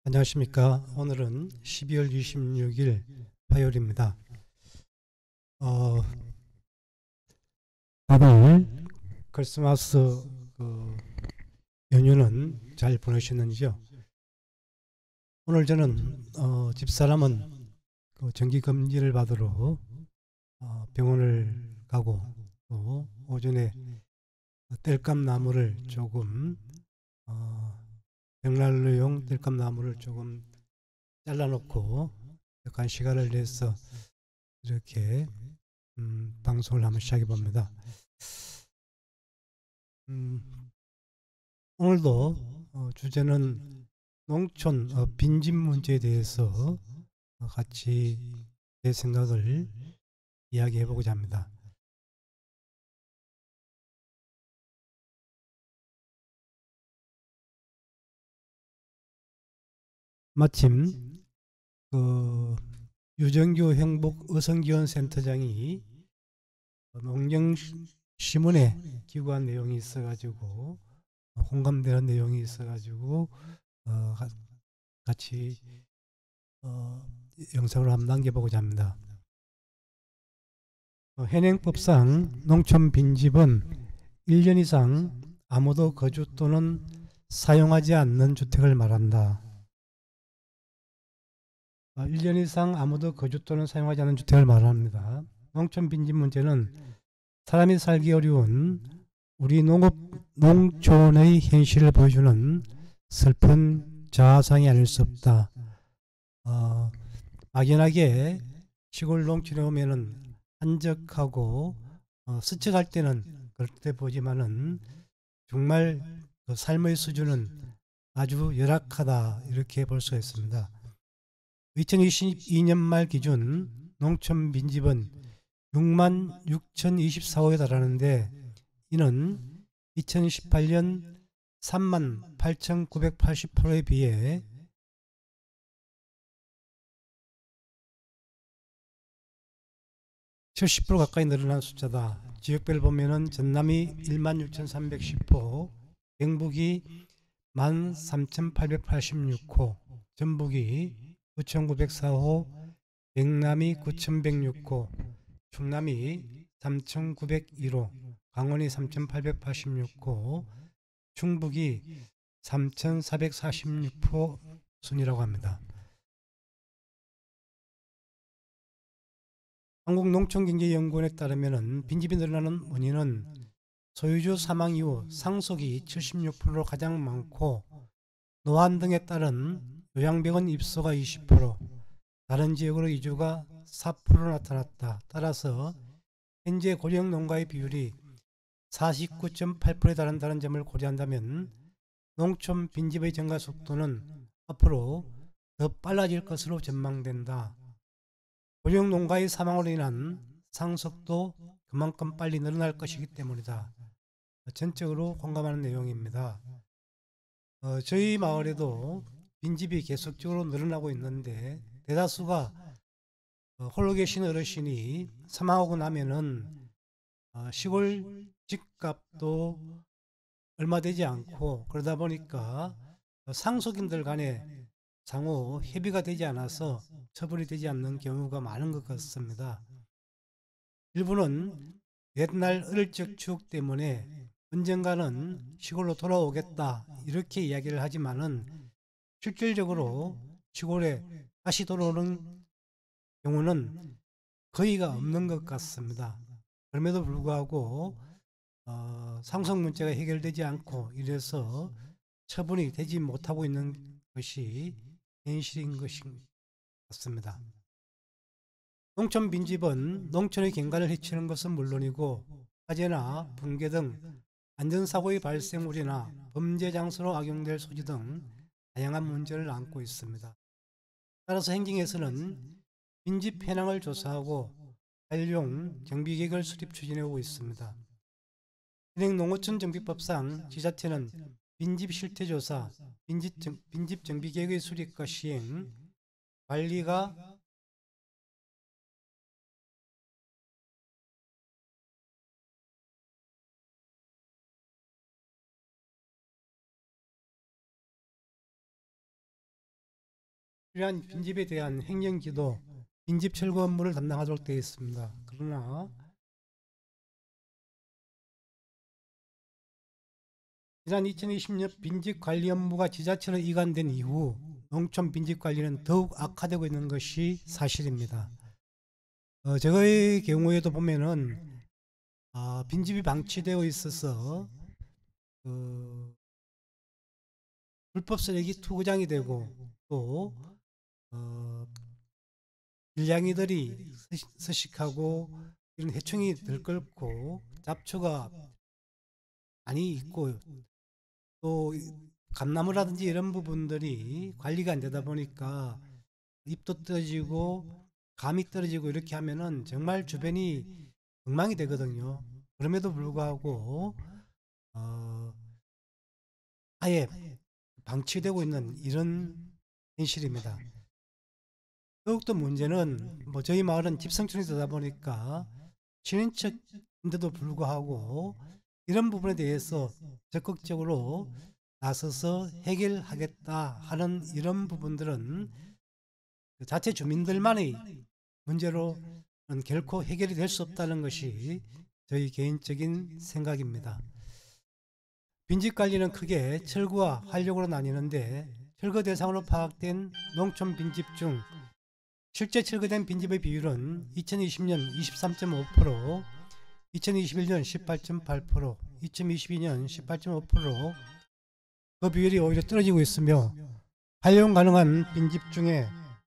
안녕하십니까. 오늘은 12월 26일 화요일입니다. 어, 다들 크리스마스 그 연휴는 잘 보내셨는지요? 오늘 저는 집사람은 그 정기 검진을 받으러 병원을 가고 또 오전에 땔감 나무를 조금 어, 벽난로용 땔감 나무를 조금 잘라놓고 약간 시간을 내서 이렇게 방송을 한번 시작해 봅니다. 음, 오늘도 주제는 농촌 빈집 문제에 대해서 같이 제 생각을 이야기해 보고자 합니다. 마침 그 유정규 행복 의성지원센터장이 농경신문에 기고한 내용이 있어가지고 공감되는 내용이 있어가지고 어, 같이 어, 영상을 한번 남겨보고자 합니다. 현행법상 농촌 빈집은 1년 이상 아무도 거주 또는 사용하지 않는 주택을 말한다. 1년 이상 아무도 거주 또는 사용하지 않는 주택을 말합니다. 농촌 빈집 문제는 사람이 살기 어려운 우리 농촌의 현실을 보여주는 슬픈 자아상이 아닐 수 없다. 막연하게 시골 농촌에 오면은 한적하고 스쳐갈 때는 그렇게 보지만은 정말 그 삶의 수준은 아주 열악하다 이렇게 볼 수가 있습니다. 2022년 말 기준 농촌 빈집은 6만 6,024호에 달하는데 이는 2018년 3만 8,988호에 비해 70% 가까이 늘어난 숫자다. 지역별 보면은 전남이 16,310호, 경북이 13,886호, 전북이 9,904호, 영남이 9,106호, 충남이 3,901호, 강원이 3,886호, 충북이 3,446호 순이라고 합니다. 한국농촌경제연구원에 따르면 빈집이 늘어나는 원인은 소유주 사망 이후 상속이 76%로 가장 많고 노안 등에 따른 요양병원 입소가 20%, 다른 지역으로 이주가 4% 나타났다. 따라서 현재 고령 농가의 비율이 49.8%에 달한다는 점을 고려한다면 농촌 빈집의 증가 속도는 앞으로 더 빨라질 것으로 전망된다. 고령 농가의 사망으로 인한 상속도 그만큼 빨리 늘어날 것이기 때문이다. 전적으로 공감하는 내용입니다. 저희 마을에도 빈집이 계속적으로 늘어나고 있는데 대다수가 홀로 계신 어르신이 사망하고 나면은 시골 집값도 얼마 되지 않고 그러다 보니까 상속인들 간에 상호 협의가 되지 않아서 처분이 되지 않는 경우가 많은 것 같습니다. 일부는 옛날 어릴 적 추억 때문에 언젠가는 시골로 돌아오겠다 이렇게 이야기를 하지만은 실질적으로 시골에 다시 돌아오는 경우는 거의가 없는 것 같습니다. 그럼에도 불구하고 상속 문제가 해결되지 않고 이래서 처분이 되지 못하고 있는 것이 현실인 것인 같습니다. 농촌 빈집은 농촌의 경관을 해치는 것은 물론이고 화재나 붕괴 등 안전사고의 발생물이나 범죄 장소로 악용될 소지 등 다양한 문제를 안고 있습니다. 따라서 행정에서는 빈집 현황을 조사하고 관리용 정비계획을 수립 추진해오고 있습니다. 현행 농어촌 정비법상 지자체는 빈집 실태조사, 빈집 정비계획의 수립과 시행, 관리가 필요한 빈집에 대한 행정지도, 빈집 철거 업무를 담당하도록 되어 있습니다. 그러나 지난 2020년 빈집 관리 업무가 지자체로 이관된 이후 농촌 빈집 관리는 더욱 악화되고 있는 것이 사실입니다. 저의 경우에도 보면은 빈집이 방치되어 있어서 불법 쓰레기 투구장이 되고 또 길냥이들이 서식하고 이런 해충이 들끓고 잡초가 많이 있고 또 감나무라든지 이런 부분들이 관리가 안 되다 보니까 잎도 떨어지고 감이 떨어지고 이렇게 하면은 정말 주변이 엉망이 되거든요. 그럼에도 불구하고 아예 방치되고 있는 이런 현실입니다. 더욱더 문제는 저희 마을은 집성촌이 되다 보니까 친인척인데도 불구하고 이런 부분에 대해서 적극적으로 나서서 해결하겠다 하는 이런 부분들은 자체 주민들만의 문제로는 결코 해결이 될 수 없다는 것이 저희 개인적인 생각입니다. 빈집 관리는 크게 철거와 활력으로 나뉘는데 철거 대상으로 파악된 농촌 빈집 중 실제 철거된 빈집의 비율은 2020년 23.5%, 2021년 18.8%, 2022년 18.5%, 그 비율이 오히려 떨어지고 있으며 활용 가능한 빈집 중에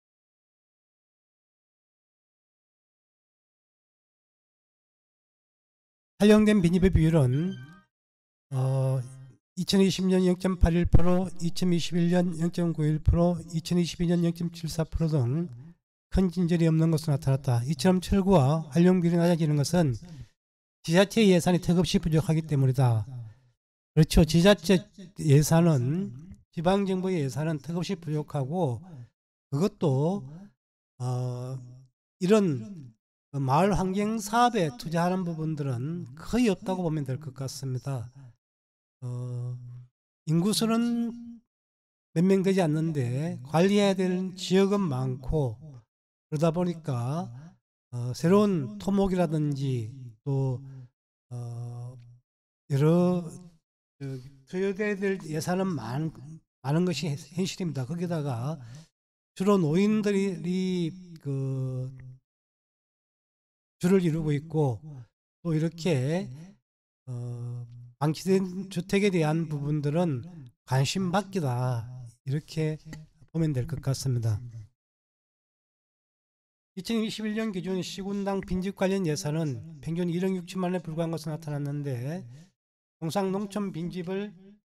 활용된 빈집의 비율은 2020년 0.81%, 2021년 0.91%, 2022년 0.74% 등 큰 진전이 없는 것으로 나타났다. 이처럼 철거와 활용 비율이 낮아지는 것은 지자체 예산이 턱없이 부족하기 때문이다. 그렇죠. 지자체 예산은 지방정부의 예산은 턱없이 부족하고 그것도 이런 마을 환경 사업에 투자하는 부분들은 거의 없다고 보면 될 것 같습니다. 인구수는 몇 명 되지 않는데 관리해야 될 지역은 많고 그러다 보니까 새로운 토목이라든지 또 여러 투여돼야 될 예산은 많은 것이 현실입니다. 거기다가 주로 노인들이 주를 이루고 있고 또 이렇게 방치된 주택에 대한 부분들은 관심 밖이다. 이렇게 보면 될 것 같습니다. 2021년 기준 시군당 빈집 관련 예산은 평균 1억 6천만 원에 불과한 것으로 나타났는데 통상 농촌 빈집을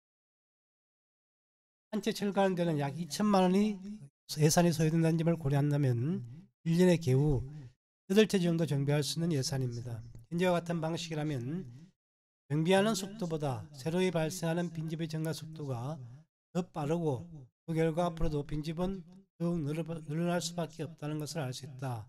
한 채 철거하는 데는 약 2천만 원이 예산이 소요된다는 점을 고려한다면 1년에 겨우 8채 정도 정비할 수 있는 예산입니다. 현재와 같은 방식이라면 정비하는 속도보다 새로이 발생하는 빈집의 증가 속도가 더 빠르고 그 결과 앞으로도 빈집은 더욱 늘어날 수밖에 없다는 것을 알 수 있다.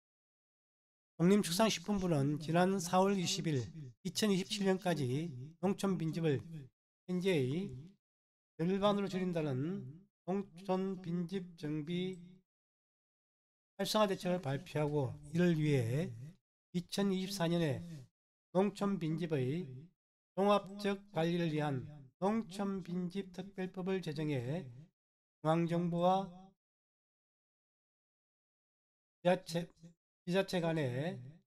농림축산식품부는 지난 4월 20일 2027년까지 농촌 빈집을 현재의 절반으로 줄인다는 농촌 빈집 정비 활성화 대책을 발표하고 이를 위해 2024년에 농촌 빈집의 종합적 관리를 위한 농촌 빈집 특별법을 제정해 중앙정부와 지자체 간의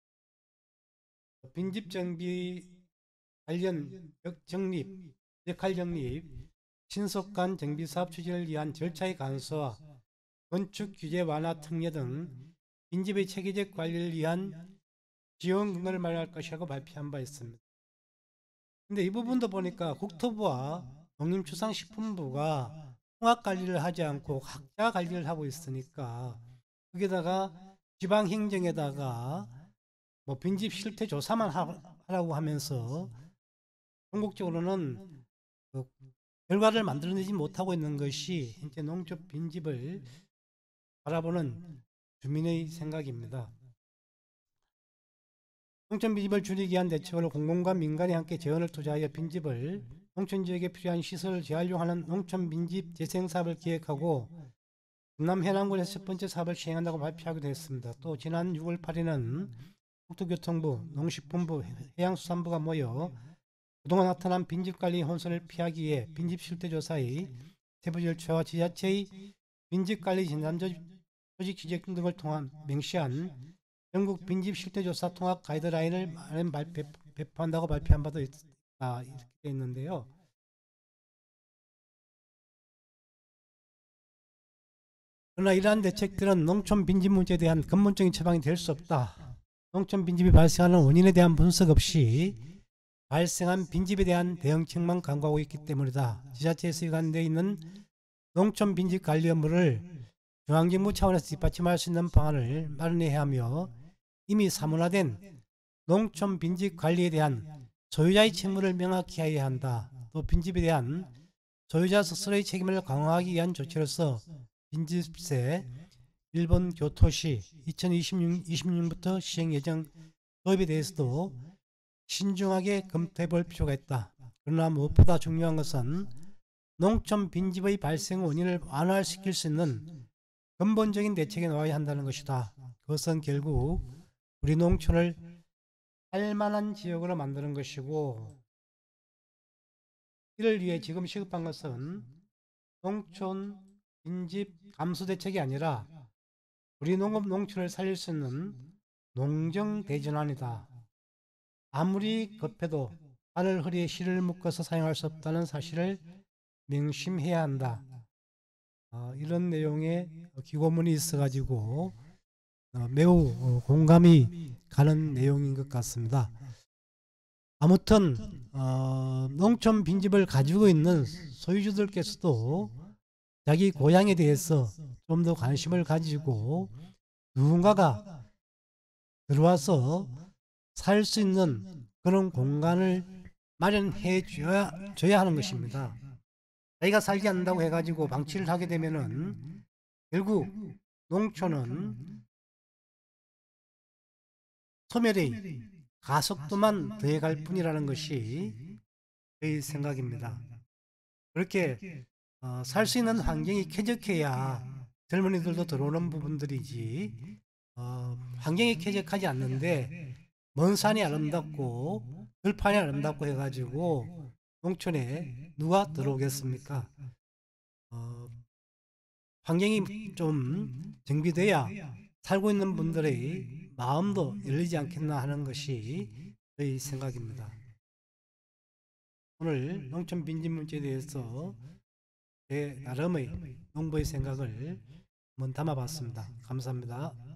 빈집 정비 관련 역할 정립, 신속한 정비 사업 추진을 위한 절차의 간소화, 건축 규제 완화 특례 등 빈집의 체계적 관리를 위한 지원금을 마련할 것이라고 발표한 바 있습니다. 근데 이 부분도 보니까 국토부와 농림축산식품부가 통합관리를 하지 않고 각자 관리를 하고 있으니까 거기다가 지방행정에다가 빈집 실태 조사만 하라고 하면서 전국적으로는 결과를 만들어내지 못하고 있는 것이 현재 농촌 빈집을 바라보는 주민의 생각입니다. 농촌 빈집을 줄이기 위한 대책으로 공공과 민간이 함께 재원을 투자하여 빈집을 농촌 지역에 필요한 시설을 재활용하는 농촌 빈집 재생 사업을 기획하고 경남 해남군에서 첫 번째 사업을 시행한다고 발표하기도 했습니다. 또 지난 6월 8일은 국토교통부, 농식품부, 해양수산부가 모여 그동안 나타난 빈집관리 혼선을 피하기 위해 빈집실태조사의 세부절차와 지자체의 빈집관리 진단조직 지적 등을 통한 명시한 전국 빈집실태조사 통합 가이드라인을 배포한다고 발표한 바도 있다, 이렇게 되어 있는데요. 그러나 이러한 대책들은 농촌 빈집 문제에 대한 근본적인 처방이 될 수 없다. 농촌 빈집이 발생하는 원인에 대한 분석 없이 발생한 빈집에 대한 대응책만 강구하고 있기 때문이다. 지자체에서 일관되어 있는 농촌 빈집 관리 업무를 중앙정부 차원에서 뒷받침할 수 있는 방안을 마련해야 하며 이미 사문화된 농촌 빈집 관리에 대한 소유자의 책무를 명확히 해야 한다. 또 빈집에 대한 소유자 스스로의 책임을 강화하기 위한 조치로서 빈집세 일본 교토시 2026년부터 시행 예정 도입에 대해서도 신중하게 검토해 볼 필요가 있다. 그러나 무엇보다 중요한 것은 농촌 빈집의 발생 원인을 완화시킬 수 있는 근본적인 대책이 나와야 한다는 것이다. 그것은 결국 우리 농촌을 살만한 지역으로 만드는 것이고, 이를 위해 지금 시급한 것은 농촌 빈집 감소 대책이 아니라 우리 농촌을 살릴 수 있는 농정대전환이다. 아무리 급해도 바늘 허리에 실을 묶어서 사용할 수 없다는 사실을 명심해야 한다. 이런 내용의 기고문이 있어가지고 매우 공감이 가는 내용인 것 같습니다. 아무튼 농촌 빈집을 가지고 있는 소유주들께서도 자기 고향에 대해서 좀 더 관심을 가지고 누군가가 들어와서 살 수 있는 그런 공간을 마련해 줘야 하는 것입니다. 자기가 살지 않는다고 해가지고 방치를 하게 되면은 결국 농촌은 소멸의 가속도만 더해갈 뿐이라는 것이 저희 생각입니다. 그렇게 살 수 있는 환경이 쾌적해야 젊은이들도 들어오는 부분들이지, 환경이 쾌적하지 않는데 먼 산이 아름답고 들판이 아름답고 해가지고 농촌에 누가 들어오겠습니까? 환경이 좀 정비돼야 살고 있는 분들의 마음도 열리지 않겠나 하는 것이 저희 생각입니다. 오늘 농촌 빈집 문제에 대해서 제 나름의 농부의 생각을 한번 담아봤습니다. 감사합니다.